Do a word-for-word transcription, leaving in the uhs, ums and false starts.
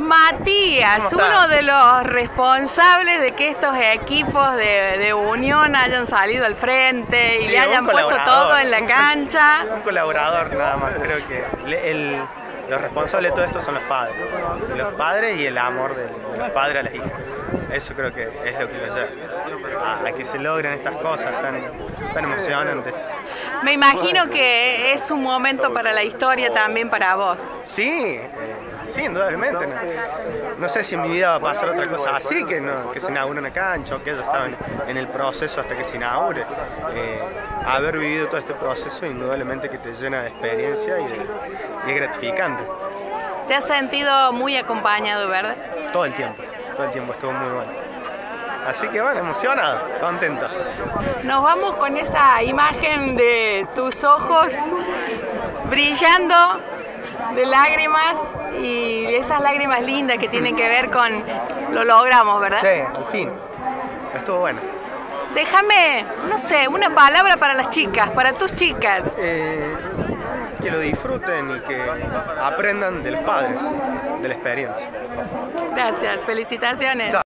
Matías, uno de los responsables de que estos equipos de, de unión hayan salido al frente y sí, le hayan puesto todo en la cancha. Un colaborador nada más, creo que el, los responsables de todo esto son los padres. Los padres y el amor de, de los padres a las hijas. Eso creo que es lo que lo lleva a, a que se logren estas cosas tan, tan emocionantes. Me imagino que es un momento para la historia también para vos. Sí, eh, sí, indudablemente. No, no sé si en mi vida va a pasar otra cosa así, que, no, que se inaugure una cancha o que ellos estaban en el proceso hasta que se inaugure. Eh, haber vivido todo este proceso indudablemente que te llena de experiencia y, de, y es gratificante. ¿Te has sentido muy acompañado, verdad? Todo el tiempo, todo el tiempo estuvo muy bueno. Así que bueno, emocionado, contento. Nos vamos con esa imagen de tus ojos brillando de lágrimas y esas lágrimas lindas que tienen que ver con lo logramos, ¿verdad? Sí, al fin. Estuvo bueno. Déjame, no sé, una palabra para las chicas, para tus chicas. Eh, que lo disfruten y que aprendan de los padres, de la experiencia. Gracias, felicitaciones.